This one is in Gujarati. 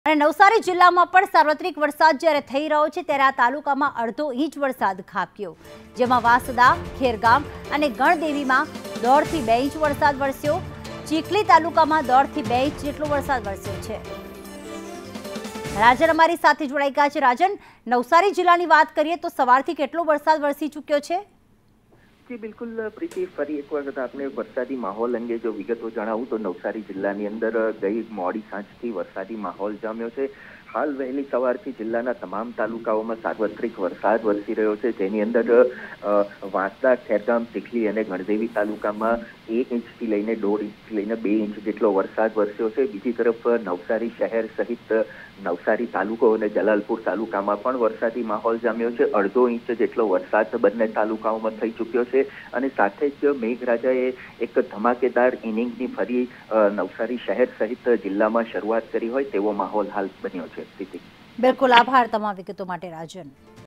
અને નવસારી જિલ્લામાં પણ સાર્વત્રિક વરસાદ જ્યારે થઈ રહ્યો છે ત્યારે આ તાલુકામાં અડધો ઇંચ વરસાદ ખાબક્યો, જેમાં વાસદા, ખેરગામ અને ગણદેવીમાં 1.5 થી 2 ઇંચ વરસાદ વરસ્યો. ચીખલી તાલુકામાં 1.5 થી 2 ઇંચ જેટલો વરસાદ વરસ્યો છે. રાજન અમારી સાથે જોડાઈ ગયા છે. રાજન, નવસારી જિલ્લાની વાત કરીએ તો સવારથી કેટલો વરસાદ વરસી ચૂક્યો છે? બિલકુલ પ્રીતિ, ફરી એક વખત આપણે વરસાદી માહોલ અંગે જો વિગતો જણાવું તો નવસારી જિલ્લાની અંદર ગઈ મોડી સાંજથી વરસાદી માહોલ જામ્યો છે. હાલ વહેલી સવારથી જિલ્લાના તમામ તાલુકાઓમાં સાર્વત્રિક વરસાદ વરસી રહ્યો છે, જેની અંદર વાંસદા, ખેરગામ, ચીખલી અને ગણદેવી તાલુકામાં 1 ઇંચથી લઈને 1.5 ઇંચથી લઈને 2 ઇંચ જેટલો વરસાદ વરસ્યો છે. બીજી તરફ નવસારી શહેર સહિત નવસારી તાલુકો અને જલાલપુર તાલુકામાં પણ વરસાદી માહોલ જામ્યો છે. 1.5 ઇંચ જેટલો વરસાદ બંને તાલુકાઓમાં થઈ ચૂક્યો છે અને સાથે જ મેઘરાજાએ એક ધમાકેદાર ઇનિંગની ફરી નવસારી શહેર સહિત જિલ્લામાં શરૂઆત કરી હોય તેવો માહોલ હાલ બન્યો છે. બિલકુલ, આભાર તમામ વિગતો માટે રાજન.